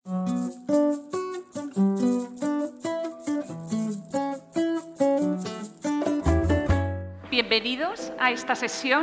Bienvenidos a esta sesión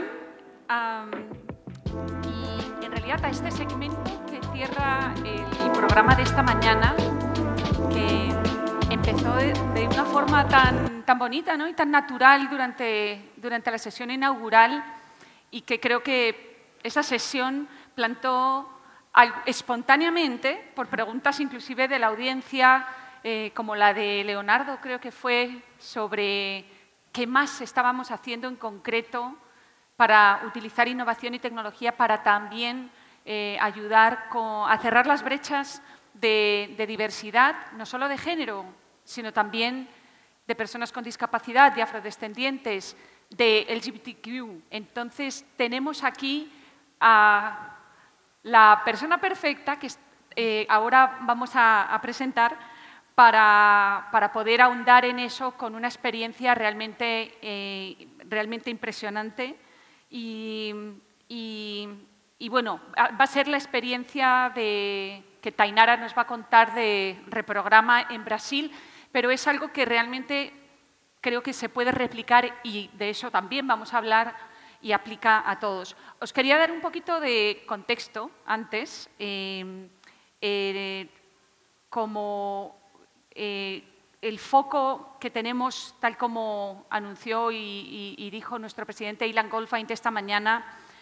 y en realidad a este segmento que cierra el programa de esta mañana, que empezó de una forma tan bonita, ¿no?, y tan natural durante la sesión inaugural, y que creo que esa sesión plantó espontáneamente, por preguntas inclusive de la audiencia, como la de Leonardo, creo que fue, sobre qué más estábamos haciendo en concreto para utilizar innovación y tecnología para también ayudar a cerrar las brechas de diversidad, no solo de género, sino también de personas con discapacidad, de afrodescendientes, de LGBTQ. Entonces, tenemos aquí a la persona perfecta que ahora vamos a presentar para poder ahondar en eso con una experiencia realmente impresionante. Y bueno, va a ser la experiencia que Tainara nos va a contar de Reprograma en Brasil, pero es algo que realmente creo que se puede replicar, y de eso también vamos a hablar, y aplica a todos. Os quería dar un poquito de contexto antes, como el foco que tenemos, tal como anunció y dijo nuestro presidente Ilan Goldfein esta mañana,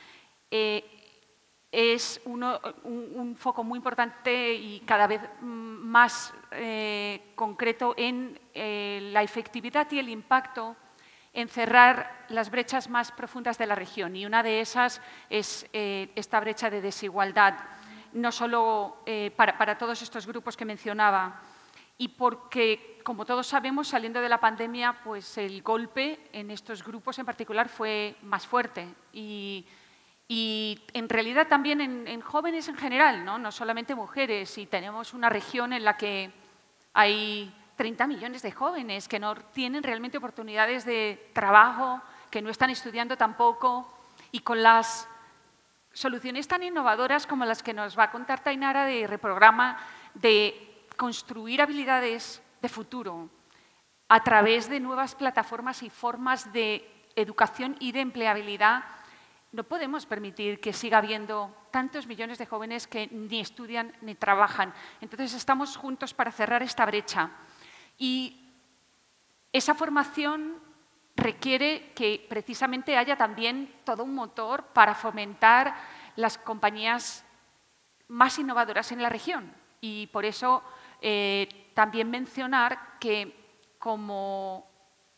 es un foco muy importante y cada vez más concreto en la efectividad y el impacto en cerrar las brechas más profundas de la región. Y una de esas es esta brecha de desigualdad, no solo para todos estos grupos que mencionaba. Y porque, como todos sabemos, saliendo de la pandemia, pues el golpe en estos grupos en particular fue más fuerte. Y en realidad también en jóvenes en general, ¿no? No solamente mujeres. Y tenemos una región en la que hay 30 millones de jóvenes que no tienen realmente oportunidades de trabajo, que no están estudiando tampoco, y con las soluciones tan innovadoras como las que nos va a contar Tainara de Reprograma, de construir habilidades de futuro a través de nuevas plataformas y formas de educación y de empleabilidad. No podemos permitir que siga habiendo tantos millones de jóvenes que ni estudian ni trabajan. Entonces, estamos juntos para cerrar esta brecha. Y esa formación requiere que precisamente haya también todo un motor para fomentar las compañías más innovadoras en la región. Y por eso también mencionar que como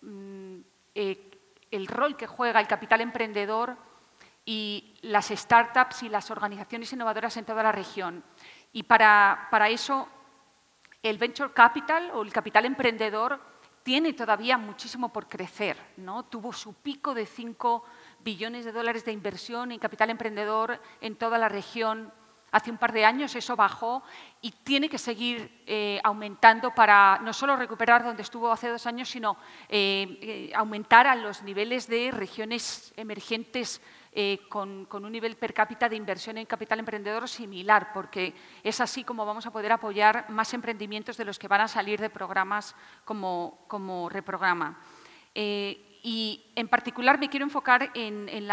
el rol que juega el capital emprendedor y las startups y las organizaciones innovadoras en toda la región. Y para eso el venture capital o el capital emprendedor tiene todavía muchísimo por crecer, ¿no? Tuvo su pico de 5 billones de dólares de inversión en capital emprendedor en toda la región. Hace un par de años eso bajó y tiene que seguir aumentando para no solo recuperar donde estuvo hace 2 años, sino aumentar a los niveles de regiones emergentes con un nivel per cápita de inversión en capital emprendedor similar, porque es así como vamos a poder apoyar más emprendimientos de los que van a salir de programas como Reprograma. Y en particular me quiero enfocar en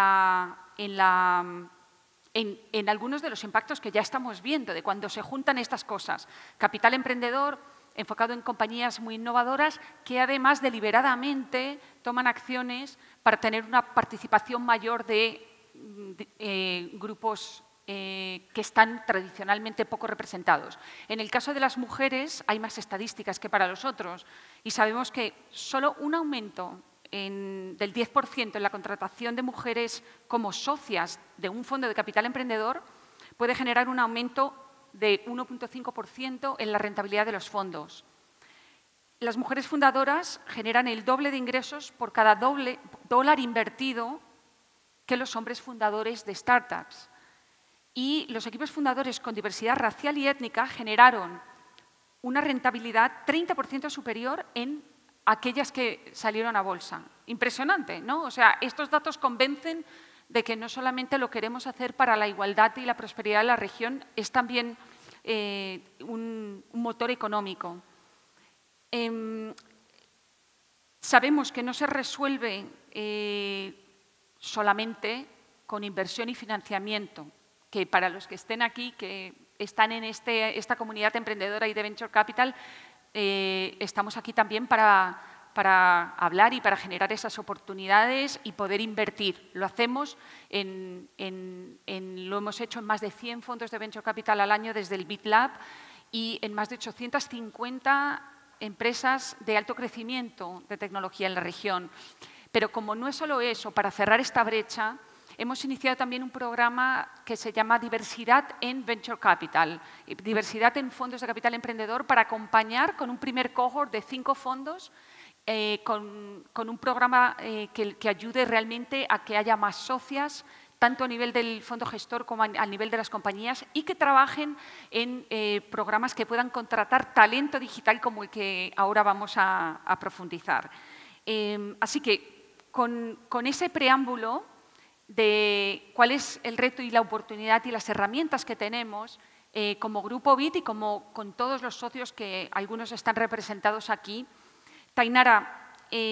algunos de los impactos que ya estamos viendo de cuando se juntan estas cosas. Capital emprendedor enfocado en compañías muy innovadoras que además deliberadamente toman acciones para tener una participación mayor de grupos que están tradicionalmente poco representados. En el caso de las mujeres hay más estadísticas que para los otros y sabemos que solo un aumento del 10% en la contratación de mujeres como socias de un fondo de capital emprendedor puede generar un aumento de 1,5% en la rentabilidad de los fondos. Las mujeres fundadoras generan el doble de ingresos por cada dólar invertido que los hombres fundadores de startups. Y los equipos fundadores con diversidad racial y étnica generaron una rentabilidad 30% superior en aquellas que salieron a bolsa. Impresionante, ¿no? O sea, estos datos convencen de que no solamente lo queremos hacer para la igualdad y la prosperidad de la región, es también un motor económico. Sabemos que no se resuelve solamente con inversión y financiamiento, que para los que estén aquí, que están en esta comunidad emprendedora y de Venture Capital, estamos aquí también para hablar y para generar esas oportunidades y poder invertir. Lo hacemos, lo hemos hecho en más de 100 fondos de Venture Capital al año desde el BitLab y en más de 850 empresas de alto crecimiento de tecnología en la región. Pero como no es solo eso, para cerrar esta brecha, hemos iniciado también un programa que se llama Diversidad en Venture Capital, diversidad en fondos de capital emprendedor, para acompañar con un primer cohort de 5 fondos, con un programa que ayude realmente a que haya más socias, tanto a nivel del fondo gestor como a nivel de las compañías, y que trabajen en programas que puedan contratar talento digital como el que ahora vamos a profundizar. Así que con ese preámbulo de cuál es el reto y la oportunidad y las herramientas que tenemos como Grupo BID y como con todos los socios que algunos están representados aquí. Tainara,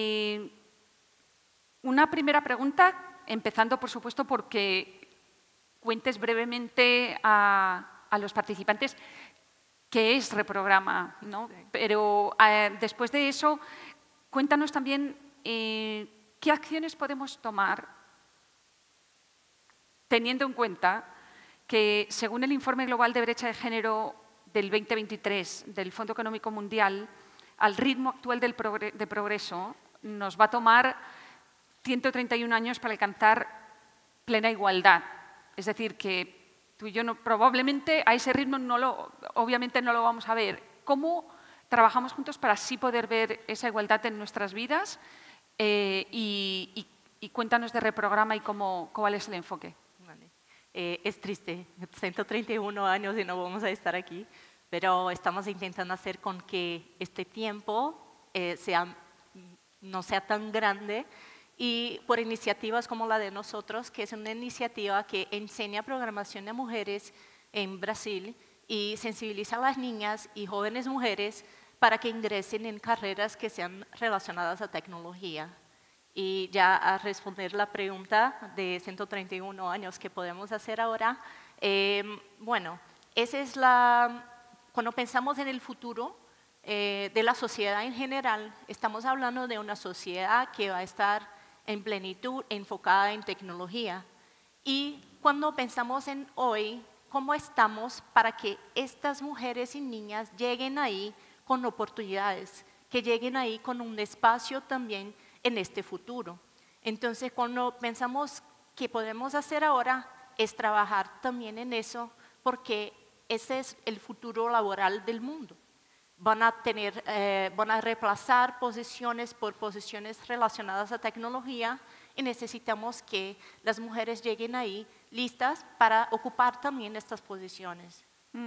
una primera pregunta, empezando por supuesto porque cuentes brevemente a los participantes qué es Reprograma, ¿no? Sí. Pero después de eso, cuéntanos también qué acciones podemos tomar teniendo en cuenta que, según el Informe Global de Brecha de Género del 2023 del Fondo Económico Mundial, al ritmo actual de progreso, nos va a tomar 131 años para alcanzar plena igualdad. Es decir, que tú y yo probablemente a ese ritmo obviamente no lo vamos a ver. ¿Cómo trabajamos juntos para así poder ver esa igualdad en nuestras vidas? Y cuéntanos de Reprograma y cuál es el enfoque. Vale. Es triste, 131 años y no vamos a estar aquí, pero estamos intentando hacer con que este tiempo no sea tan grande, y por iniciativas como la de nosotros, que es una iniciativa que enseña programación a mujeres en Brasil y sensibiliza a las niñas y jóvenes mujeres para que ingresen en carreras que sean relacionadas a tecnología. Y ya a responder la pregunta de 131 años que podemos hacer ahora, bueno, esa es cuando pensamos en el futuro de la sociedad en general, estamos hablando de una sociedad que va a estar en plenitud, enfocada en tecnología. Y cuando pensamos en hoy, ¿cómo estamos para que estas mujeres y niñas lleguen ahí con oportunidades, que lleguen ahí con un espacio también en este futuro? Entonces, cuando pensamos que podemos hacer ahora, es trabajar también en eso, porque ese es el futuro laboral del mundo. Van a reemplazar posiciones por posiciones relacionadas a tecnología, y necesitamos que las mujeres lleguen ahí listas para ocupar también estas posiciones.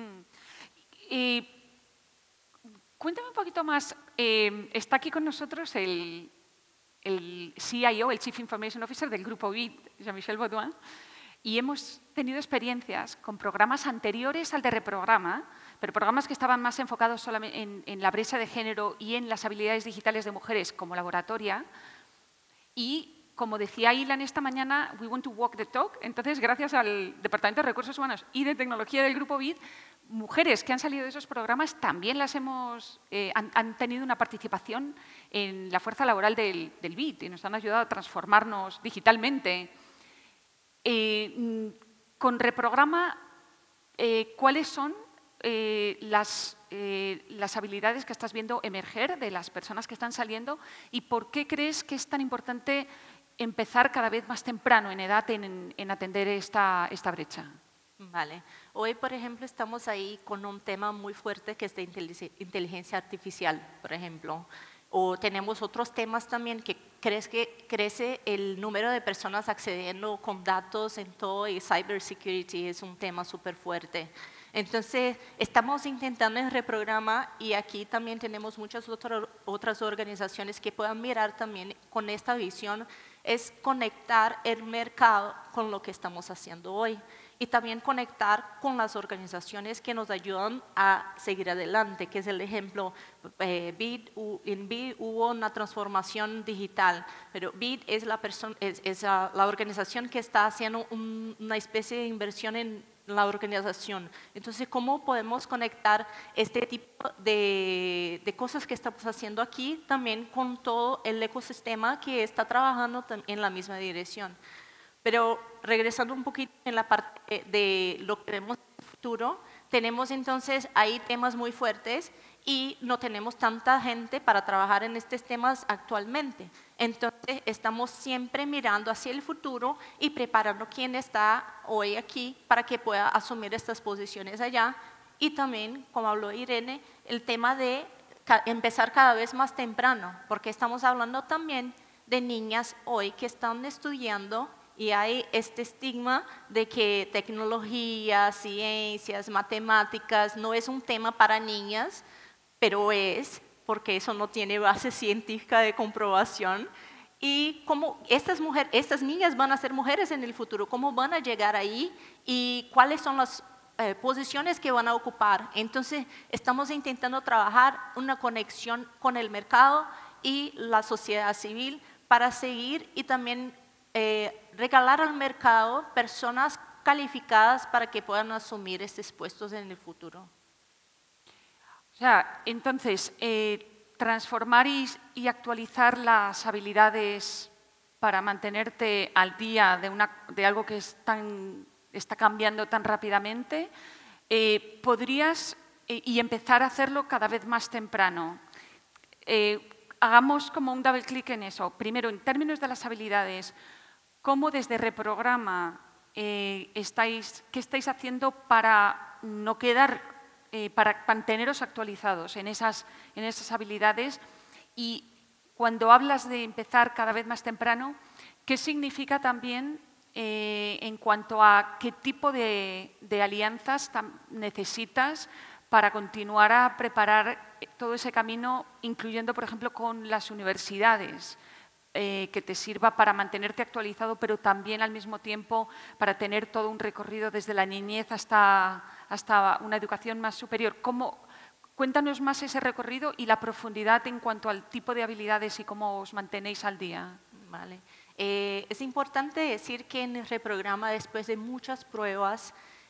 Y cuéntame un poquito más, está aquí con nosotros el CIO, el Chief Information Officer del Grupo BID, Jean-Michel Baudouin, y hemos tenido experiencias con programas anteriores al de Reprograma, pero programas que estaban más enfocados solamente en la brecha de género y en las habilidades digitales de mujeres como laboratoria. Y, como decía Ilan esta mañana, we want to walk the talk. Entonces, gracias al Departamento de Recursos Humanos y de Tecnología del Grupo BID, mujeres que han salido de esos programas también han tenido una participación en la fuerza laboral del BID y nos han ayudado a transformarnos digitalmente. Con Reprograma, ¿cuáles son las habilidades que estás viendo emerger de las personas que están saliendo y por qué crees que es tan importante empezar cada vez más temprano en edad en atender esta brecha? Vale. Hoy, por ejemplo, estamos ahí con un tema muy fuerte que es de inteligencia artificial, por ejemplo. O tenemos otros temas también que crece el número de personas accediendo con datos en todo, y cybersecurity es un tema súper fuerte. Entonces, estamos intentando en Reprograma, y aquí también tenemos muchas otras organizaciones que puedan mirar también con esta visión, es conectar el mercado con lo que estamos haciendo hoy. y también conectar con las organizaciones que nos ayudan a seguir adelante, que es el ejemplo, en BEAD hubo una transformación digital, pero BEAD es la organización que está haciendo una especie de inversión en la organización. Entonces, ¿cómo podemos conectar este tipo de cosas que estamos haciendo aquí también con todo el ecosistema que está trabajando en la misma dirección? Pero regresando un poquito en la parte de lo que vemos en el futuro, tenemos entonces ahí temas muy fuertes y no tenemos tanta gente para trabajar en estos temas actualmente. Entonces, estamos siempre mirando hacia el futuro y preparando quién está hoy aquí para que pueda asumir estas posiciones allá. Y también, como habló Irene, el tema de empezar cada vez más temprano, porque estamos hablando también de niñas hoy que están estudiando y hay este estigma de que tecnología, ciencias, matemáticas no es un tema para niñas, pero es, porque eso no tiene base científica de comprobación. Y cómo estas niñas van a ser mujeres en el futuro, cómo van a llegar ahí y cuáles son las posiciones que van a ocupar. Entonces, estamos intentando trabajar una conexión con el mercado y la sociedad civil para seguir y también regalar al mercado personas calificadas para que puedan asumir estos puestos en el futuro. O sea, entonces, transformar y actualizar las habilidades para mantenerte al día de algo que está cambiando tan rápidamente, podrías y empezar a hacerlo cada vez más temprano. Hagamos como un double clic en eso. Primero, en términos de las habilidades, ¿cómo desde Reprograma qué estáis haciendo para no quedar, para manteneros actualizados en esas habilidades? Y cuando hablas de empezar cada vez más temprano, ¿qué significa también en cuanto a qué tipo de alianzas necesitas para continuar a preparar todo ese camino, incluyendo, por ejemplo, con las universidades? Que te sirva para mantenerte actualizado, pero también al mismo tiempo para tener todo un recorrido desde la niñez hasta una educación más superior. Cuéntanos más ese recorrido y la profundidad en cuanto al tipo de habilidades y cómo os mantenéis al día. Vale. Es importante decir que en el Reprograma, después de muchas pruebas,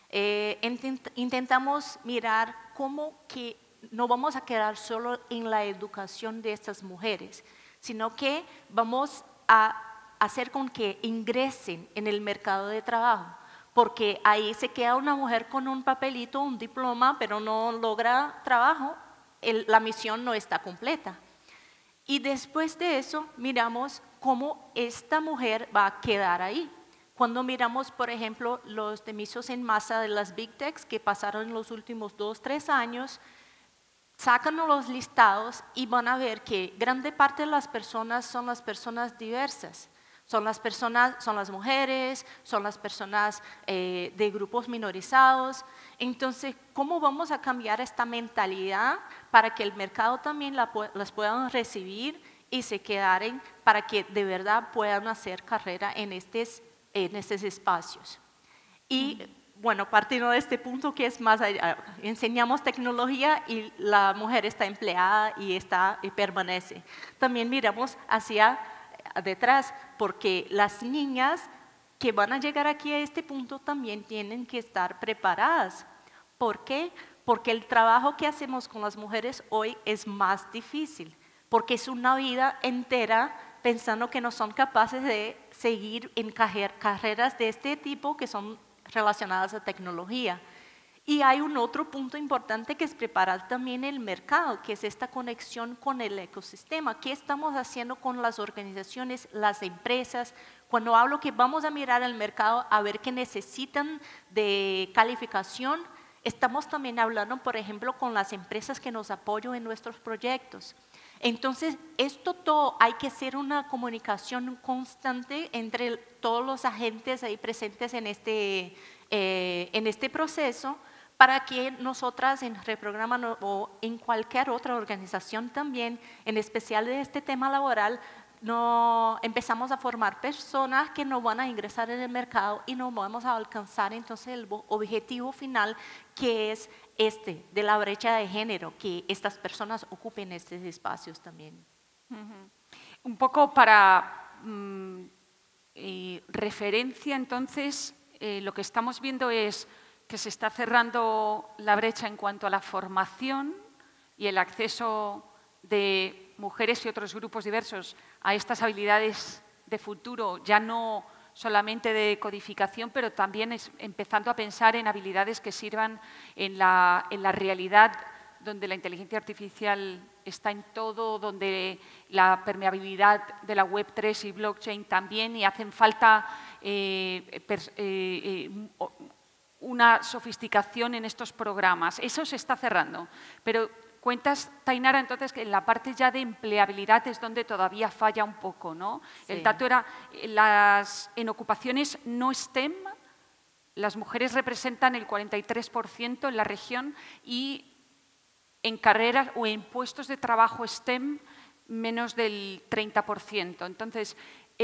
intentamos mirar cómo que no vamos a quedar solo en la educación de estas mujeres, sino que vamos a hacer con que ingresen en el mercado de trabajo, porque ahí se queda una mujer con un papelito, un diploma, pero no logra trabajo, la misión no está completa. Y después de eso miramos cómo esta mujer va a quedar ahí. Cuando miramos, por ejemplo, los demisos en masa de las Big Techs que pasaron en los últimos 2 o 3 años, sacan los listados y van a ver que grande parte de las personas son las personas diversas. Son las mujeres, son las personas de grupos minorizados. Entonces, ¿cómo vamos a cambiar esta mentalidad para que el mercado también las puedan recibir y se quedaren para que de verdad puedan hacer carrera en estos espacios? Y bueno, partiendo de este punto que es más allá, enseñamos tecnología y la mujer está empleada y permanece. También miramos hacia detrás, porque las niñas que van a llegar aquí a este punto también tienen que estar preparadas. ¿Por qué? Porque el trabajo que hacemos con las mujeres hoy es más difícil, porque es una vida entera pensando que no son capaces de seguir en carreras de este tipo que son relacionadas a tecnología. Y hay un otro punto importante que es preparar también el mercado, que es esta conexión con el ecosistema. ¿Qué estamos haciendo con las organizaciones, las empresas? Cuando hablo que vamos a mirar el mercado a ver qué necesitan de calificación, estamos también hablando, por ejemplo, con las empresas que nos apoyan en nuestros proyectos. Entonces, esto todo hay que hacer una comunicación constante entre todos los agentes ahí presentes en este proceso para que nosotras en Reprograma o en cualquier otra organización también, en especial de este tema laboral, no empezamos a formar personas que no van a ingresar en el mercado y no vamos a alcanzar entonces el objetivo final, que es de la brecha de género, que estas personas ocupen estos espacios también. Un poco para referencia, entonces, lo que estamos viendo es que se está cerrando la brecha en cuanto a la formación y el acceso de mujeres y otros grupos diversos a estas habilidades de futuro, ya no solamente de codificación, pero también empezando a pensar en habilidades que sirvan en la realidad, donde la inteligencia artificial está en todo, donde la permeabilidad de la Web3 y blockchain también, y hacen falta una sofisticación en estos programas. Eso se está cerrando, pero cuentas, Tainara, entonces, que en la parte ya de empleabilidad es donde todavía falla un poco, ¿no? Sí. El dato era, en ocupaciones no STEM, las mujeres representan el 43% en la región y en carreras o en puestos de trabajo STEM menos del 30%. Entonces,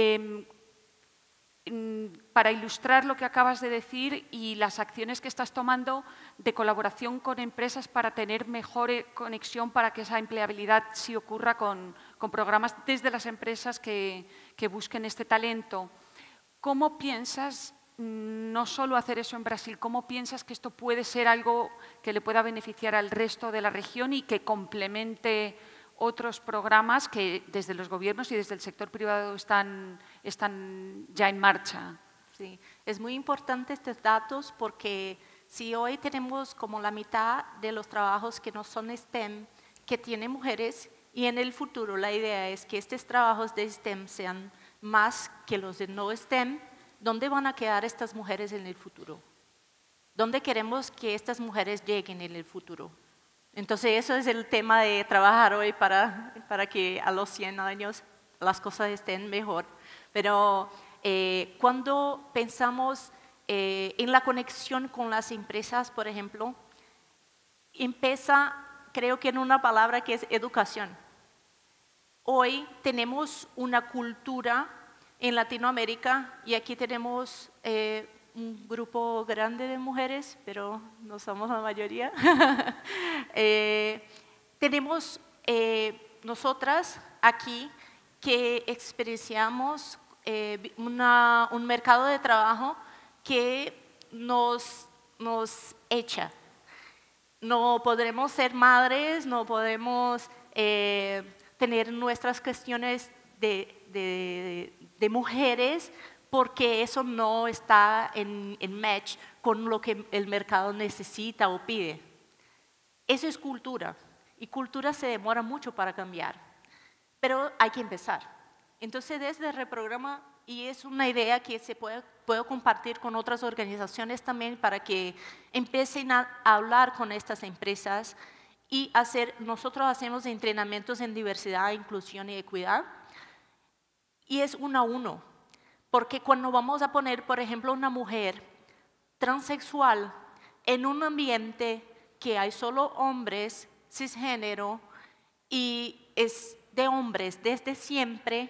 para ilustrar lo que acabas de decir y las acciones que estás tomando de colaboración con empresas para tener mejor conexión para que esa empleabilidad sí ocurra con programas desde las empresas que busquen este talento. ¿Cómo piensas no solo hacer eso en Brasil, cómo piensas que esto puede ser algo que le pueda beneficiar al resto de la región y que complemente otros programas que desde los gobiernos y desde el sector privado están ya en marcha? Sí, es muy importante estos datos porque si hoy tenemos como la mitad de los trabajos que no son STEM, que tienen mujeres, y en el futuro la idea es que estos trabajos de STEM sean más que los de no STEM, ¿dónde van a quedar estas mujeres en el futuro? ¿Dónde queremos que estas mujeres lleguen en el futuro? Entonces, eso es el tema de trabajar hoy para que a los 100 años las cosas estén mejor. Pero cuando pensamos en la conexión con las empresas, por ejemplo, empieza, creo que en una palabra que es educación. Hoy tenemos una cultura en Latinoamérica, y aquí tenemos un grupo grande de mujeres, pero no somos la mayoría. Tenemos nosotras aquí que experienciamos un mercado de trabajo que nos echa. No podremos ser madres, no podemos tener nuestras cuestiones de mujeres, porque eso no está en match con lo que el mercado necesita o pide. Eso es cultura, y cultura se demora mucho para cambiar, pero hay que empezar. Entonces, desde el reprograma, y es una idea que puedo compartir con otras organizaciones también para que empiecen a hablar con estas empresas y nosotros hacemos entrenamientos en diversidad, inclusión y equidad, y es 1 a 1, porque cuando vamos a poner, por ejemplo, una mujer transexual en un ambiente que hay solo hombres cisgénero y es de hombres desde siempre,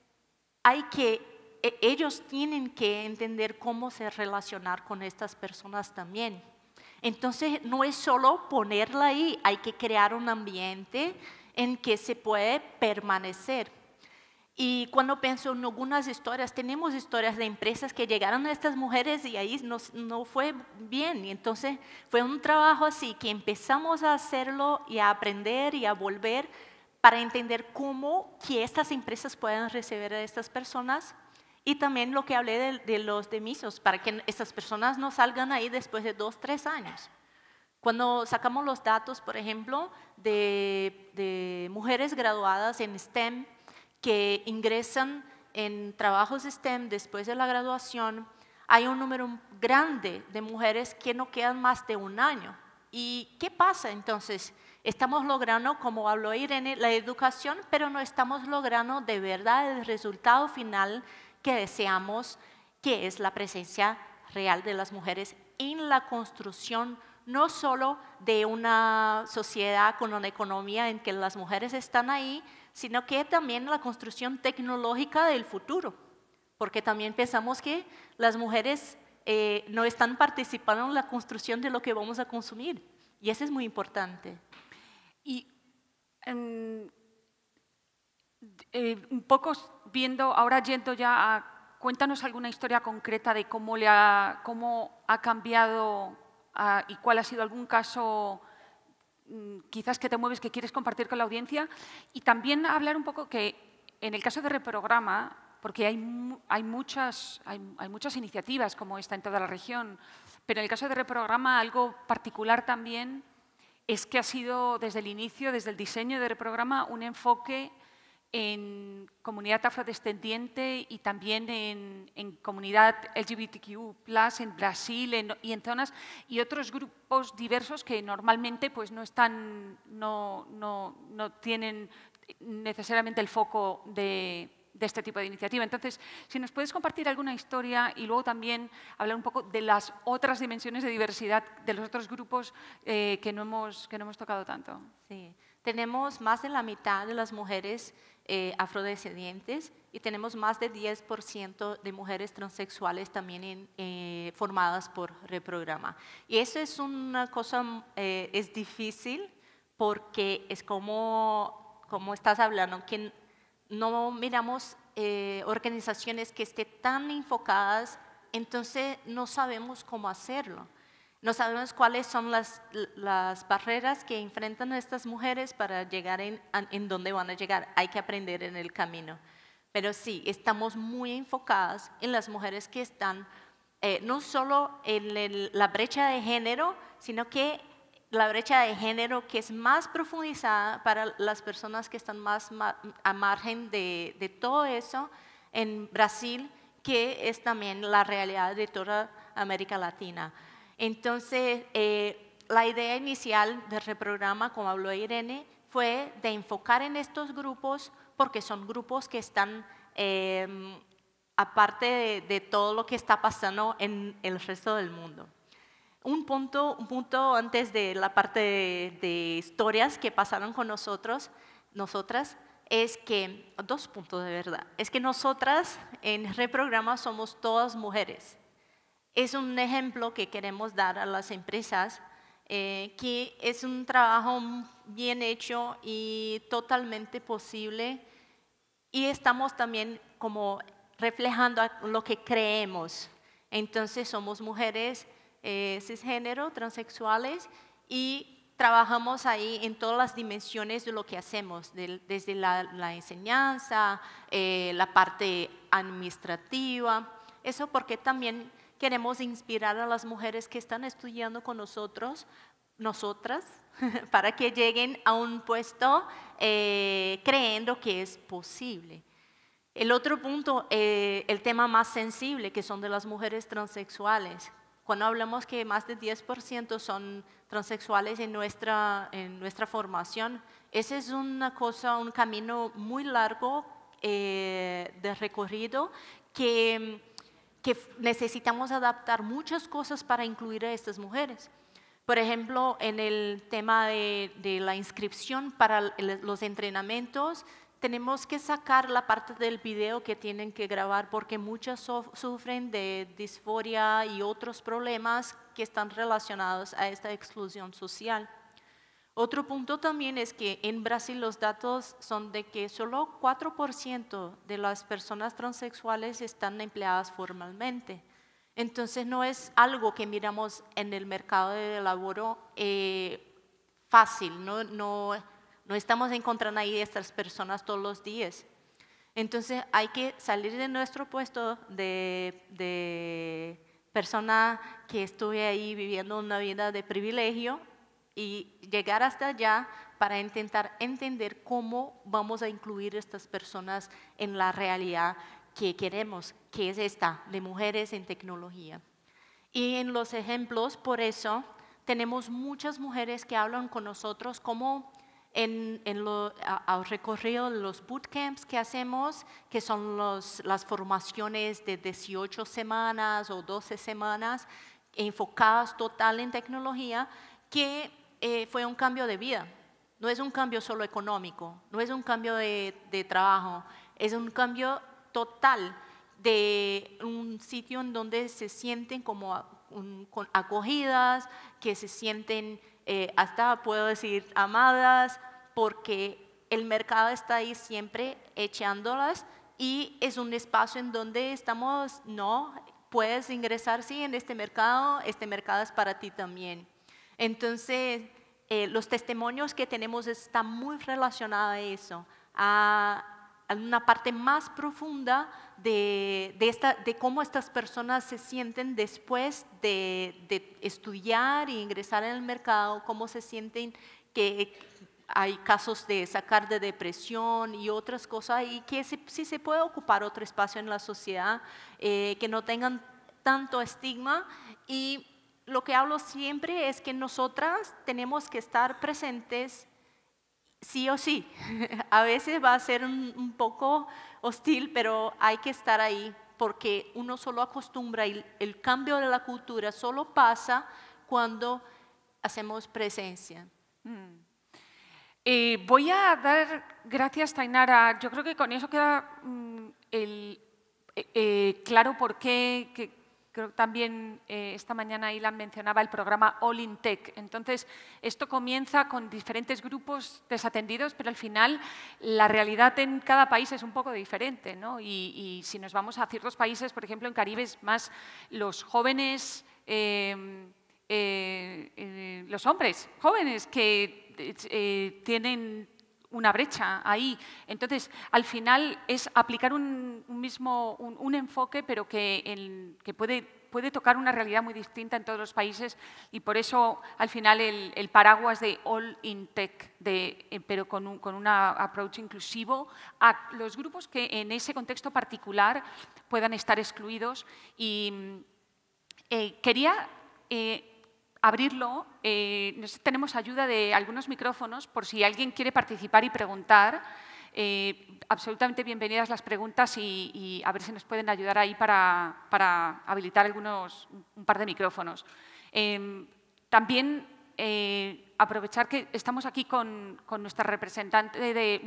ellos tienen que entender cómo se relacionar con estas personas también. Entonces, no es solo ponerla ahí, hay que crear un ambiente en que se puede permanecer. Y cuando pienso en algunas historias, tenemos historias de empresas que llegaron a estas mujeres y ahí no fue bien. Y entonces fue un trabajo así que empezamos a hacerlo y a aprender y a volver para entender cómo que estas empresas puedan recibir a estas personas. Y también lo que hablé de los demisos, para que estas personas no salgan ahí después de 2, 3 años. Cuando sacamos los datos, por ejemplo, de mujeres graduadas en STEM, que ingresan en trabajos STEM después de la graduación, hay un número grande de mujeres que no quedan más de 1 año. ¿Y qué pasa entonces? Estamos logrando, como habló Irene, la educación, pero no estamos logrando de verdad el resultado final que deseamos, que es la presencia real de las mujeres en la construcción no solo de una sociedad con una economía en que las mujeres están ahí, sino que también la construcción tecnológica del futuro, porque también pensamos que las mujeres no están participando en la construcción de lo que vamos a consumir, y eso es muy importante. Y un poco viendo, ahora yendo ya a, cuéntanos alguna historia concreta de cómo ha cambiado y cuál ha sido algún caso quizás que te mueves, que quieres compartir con la audiencia, y también hablar un poco que en el caso de Reprograma, porque hay muchas iniciativas como esta en toda la región, pero en el caso de Reprograma algo particular también es que ha sido desde el inicio, desde el diseño de Reprograma, un enfoque en comunidad afrodescendiente y también en comunidad LGBTQ+, en Brasil y en zonas y otros grupos diversos que normalmente pues, no tienen necesariamente el foco de este tipo de iniciativa. Entonces, si nos puedes compartir alguna historia y luego también hablar un poco de las otras dimensiones de diversidad de los otros grupos que no hemos tocado tanto. Sí, tenemos más de la mitad de las mujeres afrodescendientes y tenemos más de 10% de mujeres transexuales también formadas por Reprograma. Y eso es una cosa, es difícil porque es como estás hablando, que no miramos organizaciones que estén tan enfocadas, entonces no sabemos cómo hacerlo. No sabemos cuáles son las barreras que enfrentan estas mujeres para llegar en donde van a llegar. Hay que aprender en el camino. Pero sí, estamos muy enfocadas en las mujeres que están no solo en la brecha de género, sino que la brecha de género que es más profundizada para las personas que están más a margen de todo eso en Brasil, que es también la realidad de toda América Latina. Entonces, la idea inicial del Reprograma, como habló Irene, fue de enfocar en estos grupos porque son grupos que están aparte de todo lo que está pasando en el resto del mundo. Un punto antes de la parte de historias que pasaron con nosotras, es que, 2 puntos de verdad, es que nosotras en Reprograma somos todas mujeres. Es un ejemplo que queremos dar a las empresas, que es un trabajo bien hecho y totalmente posible, y estamos también como reflejando lo que creemos. Entonces somos mujeres cisgénero, transexuales, y trabajamos ahí en todas las dimensiones de lo que hacemos, desde la enseñanza, la parte administrativa, eso porque también queremos inspirar a las mujeres que están estudiando con nosotras, para que lleguen a un puesto creyendo que es posible. El otro punto, el tema más sensible, que son de las mujeres transexuales. Cuando hablamos que más de 10% son transexuales en nuestra formación, ese es una cosa, un camino muy largo de recorrido que necesitamos adaptar muchas cosas para incluir a estas mujeres. Por ejemplo, en el tema de la inscripción para los entrenamientos, tenemos que sacar la parte del video que tienen que grabar porque muchas sufren de disforia y otros problemas que están relacionados a esta exclusión social. Otro punto también es que en Brasil los datos son de que solo 4% de las personas transexuales están empleadas formalmente. Entonces no es algo que miramos en el mercado de laboro fácil, no estamos encontrando ahí estas personas todos los días. Entonces hay que salir de nuestro puesto de persona que estuve ahí viviendo una vida de privilegio y llegar hasta allá para intentar entender cómo vamos a incluir a estas personas en la realidad que queremos, que es esta, de mujeres en tecnología. Y en los ejemplos, por eso, tenemos muchas mujeres que hablan con nosotros como al recorrido de los bootcamps que hacemos, que son las formaciones de 18 semanas o 12 semanas, enfocadas total en tecnología, que fue un cambio de vida. No es un cambio solo económico, no es un cambio de trabajo, es un cambio total de un sitio en donde se sienten como acogidas, que se sienten hasta, puedo decir, amadas, porque el mercado está ahí siempre echándolas y es un espacio en donde estamos, no, puedes ingresar, sí, en este mercado es para ti también. Entonces, los testimonios que tenemos están muy relacionados a eso, a una parte más profunda de cómo estas personas se sienten después de estudiar y ingresar en el mercado, cómo se sienten que hay casos de sacar de depresión y otras cosas, y que si se puede ocupar otro espacio en la sociedad, que no tengan tanto estigma. Y lo que hablo siempre es que nosotras tenemos que estar presentes sí o sí. A veces va a ser un poco hostil, pero hay que estar ahí porque uno solo acostumbra y el cambio de la cultura solo pasa cuando hacemos presencia. Voy a dar gracias, Tainara. Yo creo que con eso queda claro por qué. Creo que también esta mañana Ilan mencionaba el programa All in Tech. Entonces, esto comienza con diferentes grupos desatendidos, pero al final la realidad en cada país es un poco diferente, ¿no? Y si nos vamos a ciertos países, por ejemplo, en Caribe es más los jóvenes, los hombres jóvenes que tienen una brecha ahí. Entonces, al final es aplicar un enfoque, pero que puede tocar una realidad muy distinta en todos los países, y por eso, al final, el paraguas de All in Tech, pero con un approach inclusivo a los grupos que en ese contexto particular puedan estar excluidos. Y quería abrirlo. Tenemos ayuda de algunos micrófonos por si alguien quiere participar y preguntar. Absolutamente bienvenidas las preguntas y a ver si nos pueden ayudar ahí para habilitar un par de micrófonos. También aprovechar que estamos aquí con nuestra representante,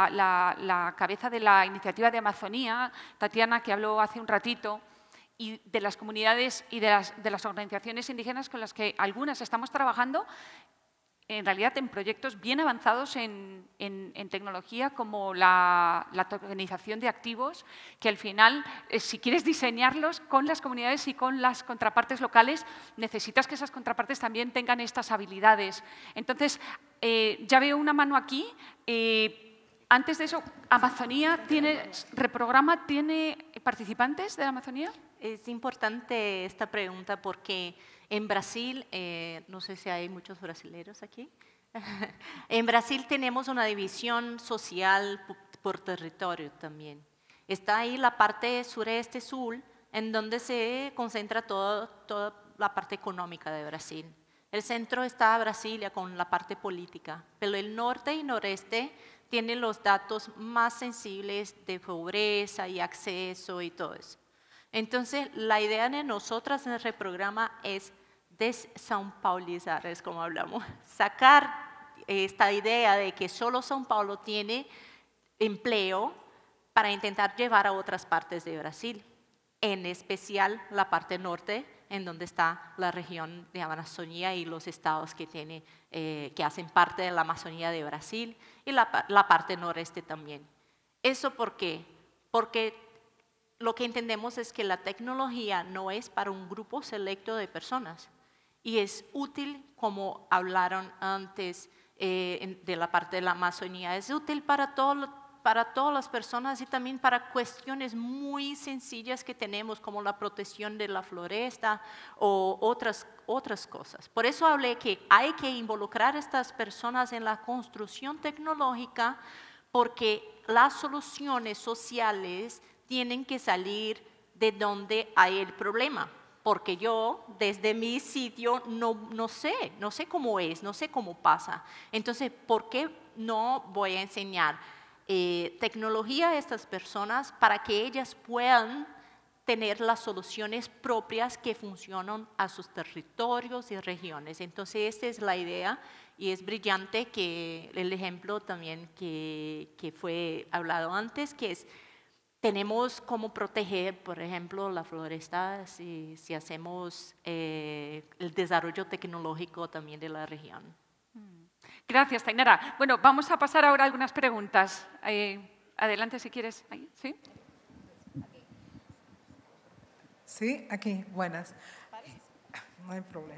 la cabeza de la iniciativa de Amazonía, Tatiana, que habló hace un ratito, y de las comunidades y de las organizaciones indígenas con las que algunas estamos trabajando, en realidad en proyectos bien avanzados en tecnología, como la tokenización de activos, que al final, si quieres diseñarlos con las comunidades y con las contrapartes locales, necesitas que esas contrapartes también tengan estas habilidades. Entonces, ya veo una mano aquí. Antes de eso, ¿Amazonía tiene participantes de la Amazonía? Es importante esta pregunta porque en Brasil, no sé si hay muchos brasileños aquí, en Brasil tenemos una división social por territorio también. Está ahí la parte sureste-sur, en donde se concentra toda la parte económica de Brasil. El centro está Brasilia con la parte política, pero el norte y noreste tienen los datos más sensibles de pobreza y acceso y todo eso. Entonces, la idea de nosotras en el reprograma es des-São-Paulizar, es como hablamos, sacar esta idea de que solo São Paulo tiene empleo para intentar llevar a otras partes de Brasil, en especial la parte norte, en donde está la región de Amazonía y los estados que hacen parte de la Amazonía de Brasil, y la parte noreste también. ¿Eso por qué? Porque lo que entendemos es que la tecnología no es para un grupo selecto de personas y es útil, como hablaron antes de la parte de la Amazonía, es útil para todas las personas y también para cuestiones muy sencillas que tenemos, como la protección de la floresta o otras cosas. Por eso hablé que hay que involucrar a estas personas en la construcción tecnológica, porque las soluciones sociales tienen que salir de donde hay el problema, porque yo desde mi sitio no sé cómo es, no sé cómo pasa. Entonces, ¿por qué no voy a enseñar tecnología a estas personas para que ellas puedan tener las soluciones propias que funcionan a sus territorios y regiones. Entonces, esta es la idea y es brillante que el ejemplo también que fue hablado antes, que es tenemos cómo proteger, por ejemplo, la floresta si hacemos el desarrollo tecnológico también de la región. Gracias, Tainara. Bueno, vamos a pasar ahora a algunas preguntas. Adelante, si quieres. Ahí, ¿sí? Sí, aquí, buenas. No hay problema.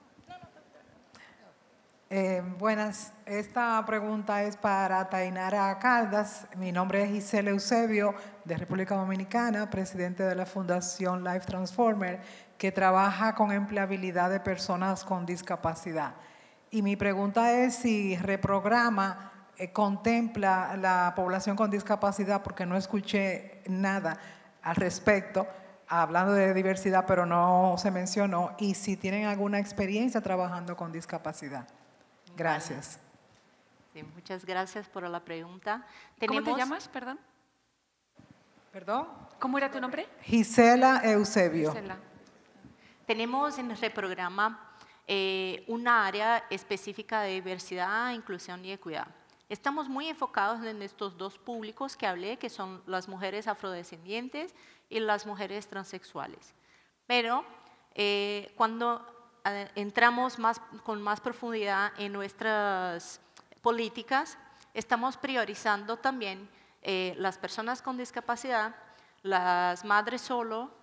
Buenas, esta pregunta es para Tainara Caldas. Mi nombre es Gisela Eusebio, de República Dominicana, presidente de la Fundación Life Transformer, que trabaja con empleabilidad de personas con discapacidad. Y mi pregunta es si Reprograma contempla la población con discapacidad, porque no escuché nada al respecto, hablando de diversidad, pero no se mencionó, y si tienen alguna experiencia trabajando con discapacidad. Gracias. Sí, muchas gracias por la pregunta. ¿Cómo te llamas, perdón? ¿Perdón? ¿Cómo era tu nombre? Gisela Eusebio. Gisela. Tenemos en el Reprograma una área específica de diversidad, inclusión y equidad. Estamos muy enfocados en estos dos públicos que hablé, que son las mujeres afrodescendientes y las mujeres transexuales. Pero cuando entramos con más profundidad en nuestras políticas, estamos priorizando también las personas con discapacidad, las madres solo,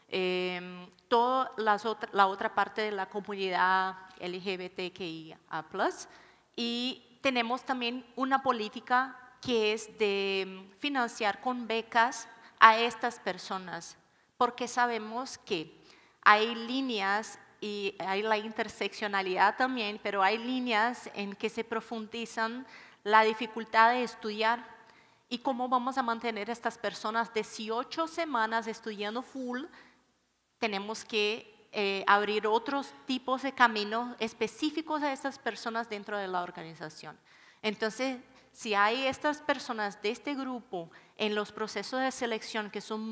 toda la otra parte de la comunidad LGBTQIA+, y tenemos también una política que es de financiar con becas a estas personas, porque sabemos que hay líneas y hay la interseccionalidad también, pero hay líneas en que se profundizan la dificultad de estudiar y cómo vamos a mantener a estas personas 18 semanas estudiando full. Tenemos que abrir otros tipos de caminos específicos a estas personas dentro de la organización. Entonces, si hay estas personas de este grupo en los procesos de selección que son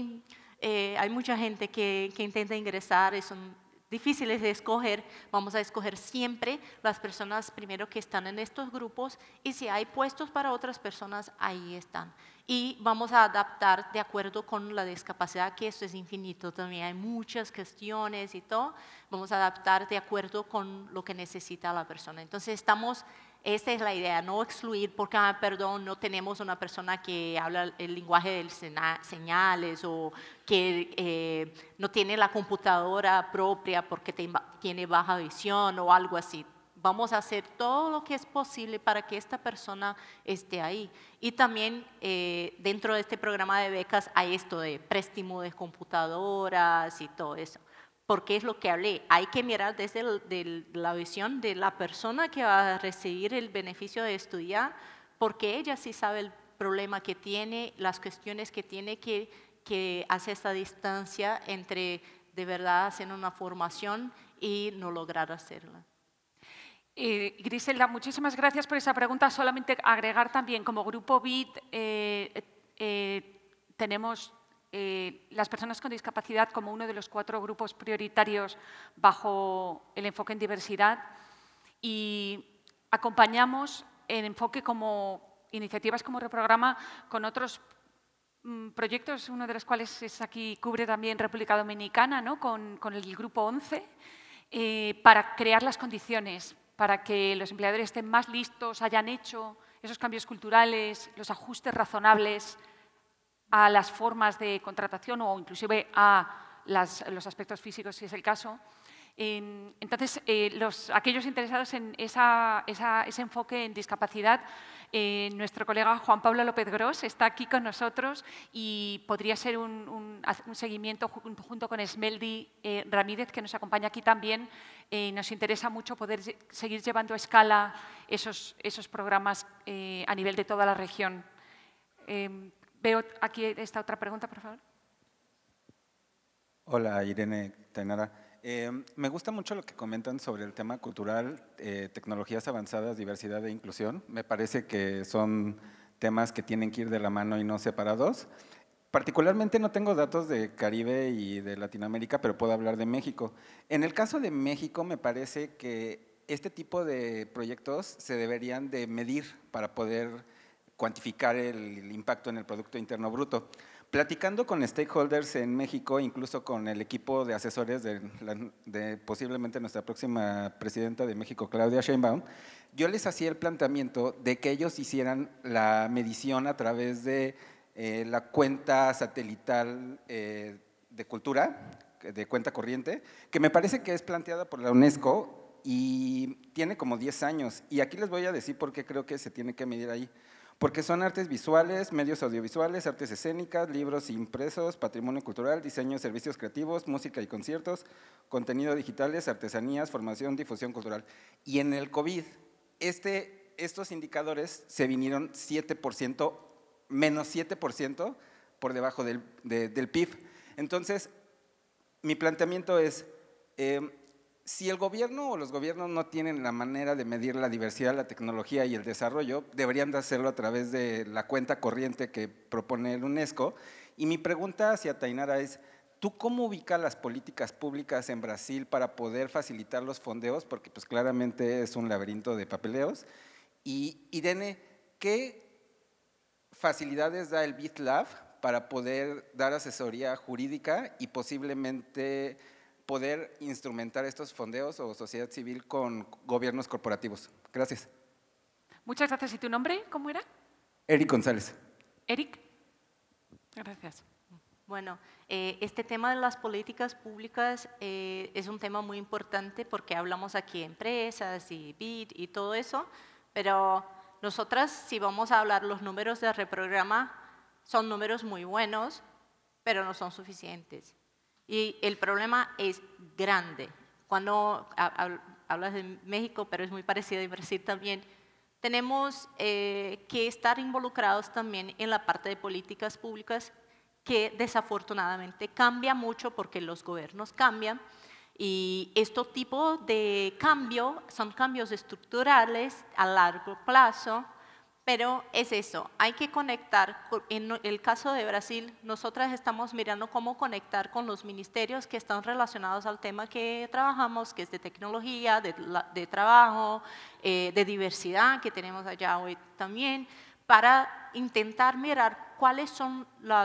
hay mucha gente que intenta ingresar y son difíciles de escoger, vamos a escoger siempre las personas primero que están en estos grupos y si hay puestos para otras personas, ahí están. Y vamos a adaptar de acuerdo con la discapacidad, que esto es infinito también, hay muchas cuestiones y todo, vamos a adaptar de acuerdo con lo que necesita la persona. Entonces esta es la idea, no excluir porque, perdón, no tenemos una persona que habla el lenguaje de señales o que no tiene la computadora propia porque tiene baja visión o algo así. Vamos a hacer todo lo que es posible para que esta persona esté ahí. Y también dentro de este programa de becas hay esto de préstamo de computadoras y todo eso. Porque es lo que hablé, hay que mirar desde la visión de la persona que va a recibir el beneficio de estudiar, porque ella sí sabe el problema que tiene, las cuestiones que tiene que hacer esta distancia entre de verdad hacer una formación y no lograr hacerla. Griselda, muchísimas gracias por esa pregunta. Solamente agregar también, como Grupo BID, tenemos las personas con discapacidad como uno de los 4 grupos prioritarios bajo el enfoque en diversidad y acompañamos el enfoque como iniciativas como Reprograma con otros proyectos, uno de los cuales es aquí, cubre también República Dominicana, ¿no? con el Grupo 11, para crear las condiciones para que los empleadores estén más listos, hayan hecho esos cambios culturales, los ajustes razonables a las formas de contratación o inclusive a los aspectos físicos, si es el caso. Entonces, aquellos interesados en ese enfoque en discapacidad, nuestro colega Juan Pablo López Gros está aquí con nosotros y podría ser un seguimiento junto con Esmeldi Ramírez, que nos acompaña aquí también. Nos interesa mucho poder seguir llevando a escala esos programas a nivel de toda la región. Veo aquí esta otra pregunta, por favor. Hola, Irene, Tainara. Me gusta mucho lo que comentan sobre el tema cultural, tecnologías avanzadas, diversidad e inclusión. Me parece que son temas que tienen que ir de la mano y no separados. Particularmente no tengo datos de Caribe y de Latinoamérica, pero puedo hablar de México. En el caso de México, me parece que este tipo de proyectos se deberían de medir para poder cuantificar el impacto en el Producto Interno Bruto. Platicando con stakeholders en México, incluso con el equipo de asesores de posiblemente nuestra próxima presidenta de México, Claudia Sheinbaum, yo les hacía el planteamiento de que ellos hicieran la medición a través de la cuenta satelital de cultura, de cuenta corriente, que me parece que es planteada por la UNESCO y tiene como 10 años. Y aquí les voy a decir por qué creo que se tiene que medir ahí. Porque son artes visuales, medios audiovisuales, artes escénicas, libros impresos, patrimonio cultural, diseño, servicios creativos, música y conciertos, contenido digitales, artesanías, formación, difusión cultural. Y en el COVID, estos indicadores se vinieron 7%, menos 7% por debajo del PIB. Entonces, mi planteamiento es, si el gobierno o los gobiernos no tienen la manera de medir la diversidad, la tecnología y el desarrollo, deberían de hacerlo a través de la cuenta corriente que propone el UNESCO. Y mi pregunta hacia Tainara es, ¿tú cómo ubicas las políticas públicas en Brasil para poder facilitar los fondeos? Porque pues claramente es un laberinto de papeleos. Y Irene, ¿qué facilidades da el BitLab para poder dar asesoría jurídica y posiblemente poder instrumentar estos fondeos o sociedad civil con gobiernos corporativos? Gracias. Muchas gracias. ¿Y tu nombre cómo era? Eric González. Eric. Gracias. Bueno, este tema de las políticas públicas es un tema muy importante porque hablamos aquí de empresas y BID y todo eso, pero nosotras, si vamos a hablar los números de reprograma, son números muy buenos, pero no son suficientes. Y el problema es grande. Cuando hablas de México, pero es muy parecido en Brasil también, tenemos que estar involucrados también en la parte de políticas públicas que desafortunadamente cambia mucho porque los gobiernos cambian. Y estos tipos de cambios son cambios estructurales a largo plazo, pero es eso, hay que conectar. En el caso de Brasil, nosotras estamos mirando cómo conectar con los ministerios que están relacionados al tema que trabajamos, que es de tecnología, de trabajo, de diversidad que tenemos allá hoy también, para intentar mirar cuáles son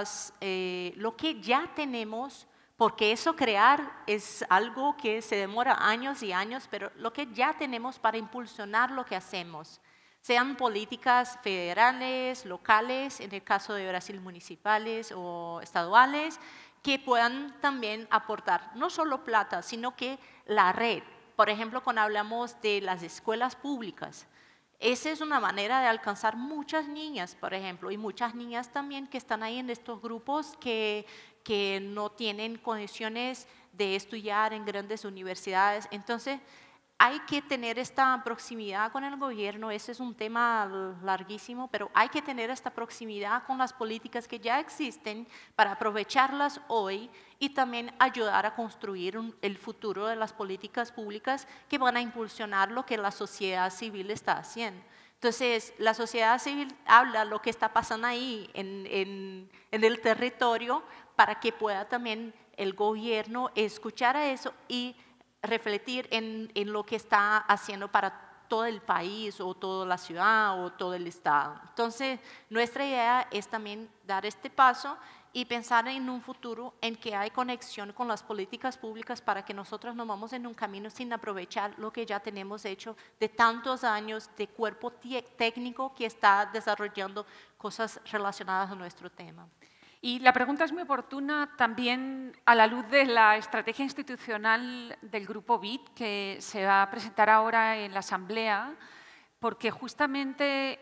lo que ya tenemos, porque eso crear es algo que se demora años y años, pero lo que ya tenemos para impulsionar lo que hacemos, sean políticas federales, locales, en el caso de Brasil municipales o estaduales, que puedan también aportar no solo plata, sino que la red. Por ejemplo, cuando hablamos de las escuelas públicas, esa es una manera de alcanzar muchas niñas, por ejemplo, y muchas niñas también que están ahí en estos grupos que no tienen condiciones de estudiar en grandes universidades. Entonces, hay que tener esta proximidad con el gobierno, ese es un tema larguísimo, pero hay que tener esta proximidad con las políticas que ya existen para aprovecharlas hoy y también ayudar a construir el futuro de las políticas públicas que van a impulsionar lo que la sociedad civil está haciendo. Entonces, la sociedad civil habla lo que está pasando ahí en el territorio para que pueda también el gobierno escuchar a eso y refletir en lo que está haciendo para todo el país o toda la ciudad o todo el estado. Entonces, nuestra idea es también dar este paso y pensar en un futuro en que hay conexión con las políticas públicas para que nosotros no vamos en un camino sin aprovechar lo que ya tenemos hecho de tantos años de cuerpo técnico que está desarrollando cosas relacionadas a nuestro tema. Y la pregunta es muy oportuna también a la luz de la estrategia institucional del Grupo BID que se va a presentar ahora en la Asamblea, porque justamente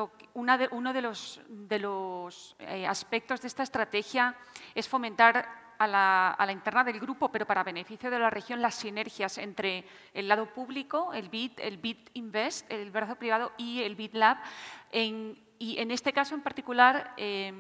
uno de los aspectos de esta estrategia es fomentar a la interna del grupo, pero para beneficio de la región, las sinergias entre el lado público, el BID Invest, el brazo privado y el BID Lab. Y en este caso en particular,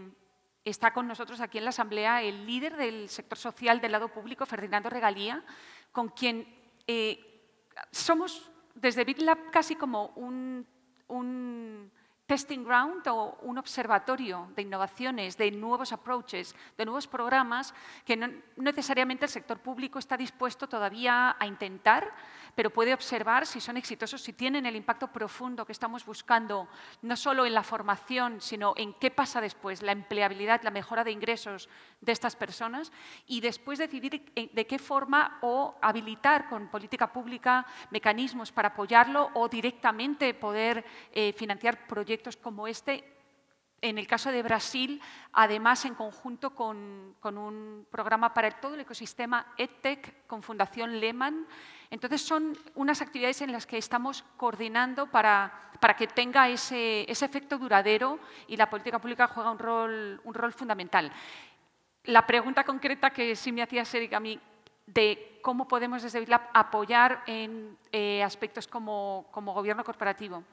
está con nosotros aquí en la Asamblea el líder del sector social del lado público, Ferdinando Regalía, con quien somos desde BitLab casi como un testing ground o un observatorio de innovaciones, de nuevos approaches, de nuevos programas que no necesariamente el sector público está dispuesto todavía a intentar, pero puede observar si son exitosos, si tienen el impacto profundo que estamos buscando, no solo en la formación, sino en qué pasa después, la empleabilidad, la mejora de ingresos de estas personas, y después decidir de qué forma o habilitar con política pública mecanismos para apoyarlo o directamente poder financiar proyectos como este. En el caso de Brasil, además, en conjunto con un programa para todo el ecosistema EdTech con Fundación Lehman. Entonces, son unas actividades en las que estamos coordinando para que tenga ese efecto duradero, y la política pública juega un rol fundamental. La pregunta concreta que sí me hacía Eric a mí, de cómo podemos desde BitLab apoyar en aspectos como gobierno corporativo.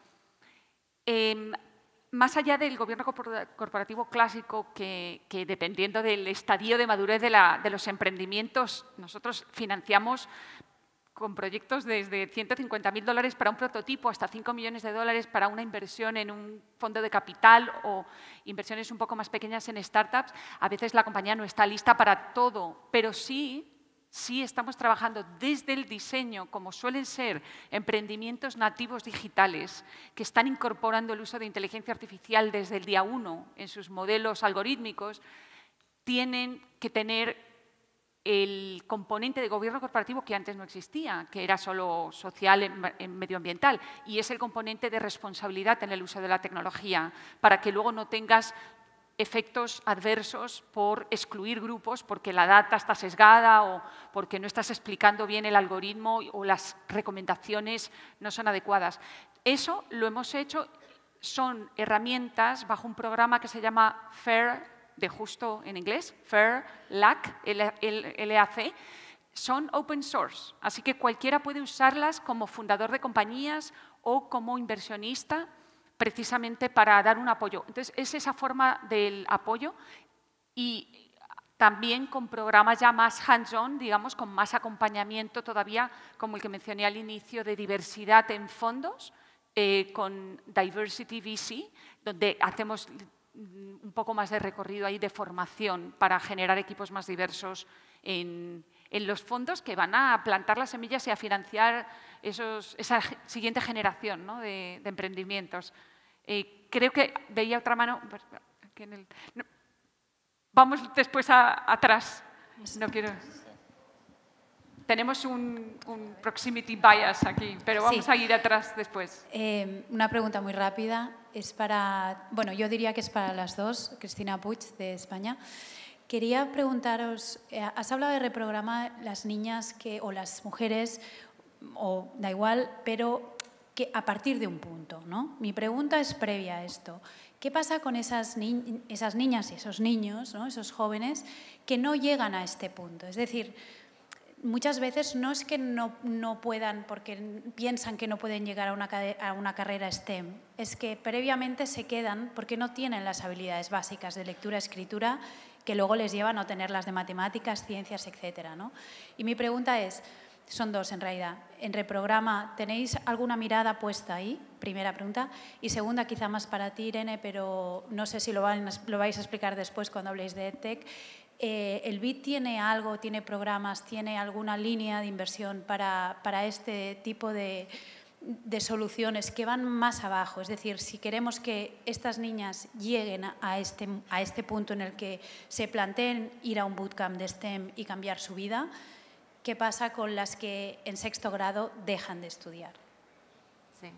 Más allá del gobierno corporativo clásico, que dependiendo del estadio de madurez de los emprendimientos, nosotros financiamos con proyectos desde $150.000 para un prototipo hasta $5 millones para una inversión en un fondo de capital o inversiones un poco más pequeñas en startups. A veces la compañía no está lista para todo, pero sí estamos trabajando desde el diseño, como suelen ser emprendimientos nativos digitales que están incorporando el uso de inteligencia artificial desde el día 1 en sus modelos algorítmicos. Tienen que tener el componente de gobierno corporativo que antes no existía, que era solo social, medioambiental, y es el componente de responsabilidad en el uso de la tecnología, para que luego no tengas efectos adversos por excluir grupos porque la data está sesgada o porque no estás explicando bien el algoritmo o las recomendaciones no son adecuadas. Eso lo hemos hecho, son herramientas bajo un programa que se llama FAIR, de justo en inglés, FAIR, LAC, son open source, así que cualquiera puede usarlas como fundador de compañías o como inversionista, precisamente para dar un apoyo. Entonces, es esa forma del apoyo, y también con programas ya más hands-on, digamos, con más acompañamiento todavía, como el que mencioné al inicio, de diversidad en fondos, con Diversity VC, donde hacemos un poco más de recorrido ahí de formación para generar equipos más diversos en los fondos que van a plantar las semillas y a financiar esa siguiente generación, ¿no?, de emprendimientos. Creo que veía otra mano. Aquí no. Vamos después atrás. No quiero. Tenemos un proximity bias aquí, pero vamos a ir atrás después. Una pregunta muy rápida. Es para, bueno, yo diría que es para las dos. Cristina Puig, de España. Quería preguntaros, has hablado de reprogramar las niñas o las mujeres, o da igual, pero que a partir de un punto, ¿no? Mi pregunta es previa a esto. ¿Qué pasa con esas niñas y esos niños, ¿no?, esos jóvenes que no llegan a este punto? Es decir, muchas veces no es que no puedan porque piensan que no pueden llegar a una carrera STEM, es que previamente se quedan porque no tienen las habilidades básicas de lectura, escritura, que luego les llevan a tener las de matemáticas, ciencias, etcétera, ¿no? Y mi pregunta es, son dos en realidad. En Reprograma, ¿tenéis alguna mirada puesta ahí? Primera pregunta. Y segunda, quizá más para ti, Irene, pero no sé si lo vais a explicar después cuando habléis de EdTech. ¿El BID tiene algo, tiene programas, tiene alguna línea de inversión para este tipo de soluciones que van más abajo? Es decir, si queremos que estas niñas lleguen a este punto en el que se planteen ir a un bootcamp de STEM y cambiar su vida, ¿qué pasa con las que en sexto grado dejan de estudiar? Sí.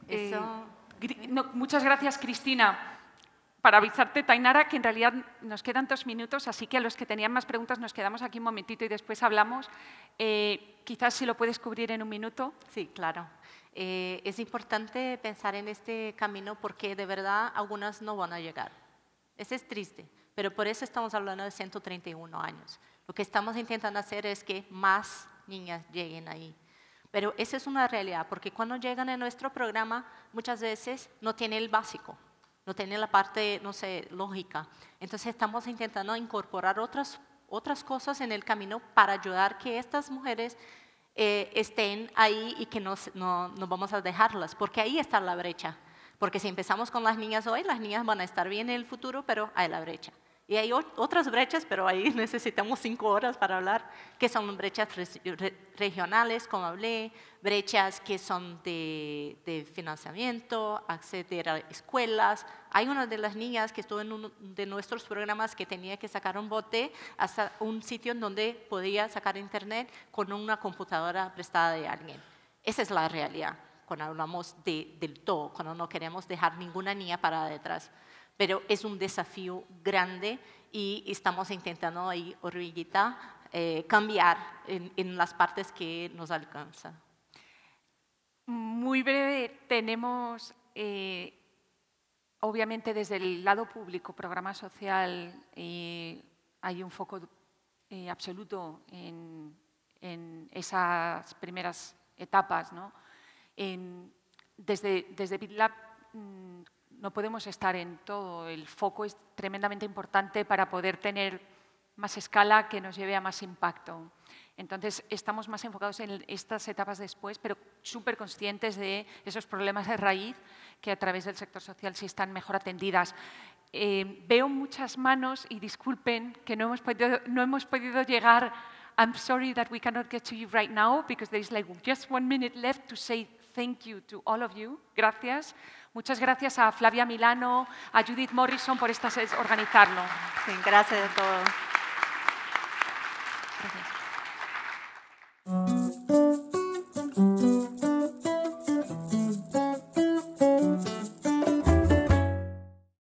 Muchas gracias, Cristina. Para avisarte, Tainara, que en realidad nos quedan 2 minutos, así que a los que tenían más preguntas nos quedamos aquí un momentito y después hablamos. Quizás si lo puedes cubrir en 1 minuto. Sí, claro. Es importante pensar en este camino porque de verdad algunas no van a llegar. Eso es triste, pero por eso estamos hablando de 131 años. Lo que estamos intentando hacer es que más niñas lleguen ahí. Pero esa es una realidad, porque cuando llegan a nuestro programa muchas veces no tienen el básico. No tiene la parte, no sé, lógica. Entonces estamos intentando incorporar otras cosas en el camino para ayudar que estas mujeres estén ahí y que no vamos a dejarlas, porque ahí está la brecha. Porque si empezamos con las niñas hoy, las niñas van a estar bien en el futuro, pero hay la brecha. Y hay otras brechas, pero ahí necesitamos 5 horas para hablar, que son brechas regionales, como hablé, brechas que son de financiamiento, acceder a escuelas. Hay una de las niñas que estuvo en uno de nuestros programas que tenía que sacar un bote hasta un sitio en donde podía sacar internet con una computadora prestada de alguien. Esa es la realidad cuando hablamos del todo, cuando no queremos dejar ninguna niña parada detrás. Pero es un desafío grande y estamos intentando ahí, hormiguita, cambiar en las partes que nos alcanzan. Muy breve, tenemos, obviamente desde el lado público, programa social, hay un foco absoluto en esas primeras etapas, ¿no? Desde BitLab no podemos estar en todo. El foco es tremendamente importante para poder tener más escala que nos lleve a más impacto. Entonces, estamos más enfocados en estas etapas después, pero súper conscientes de esos problemas de raíz que a través del sector social sí están mejor atendidas. Veo muchas manos y disculpen que no hemos podido llegar. I'm sorry that we cannot get to you right now because there is like just 1 minute left to say thank you to all of you. Gracias. Muchas gracias a Flavia Milano, a Judith Morrison por organizarlo. Sí, gracias a todos. Gracias.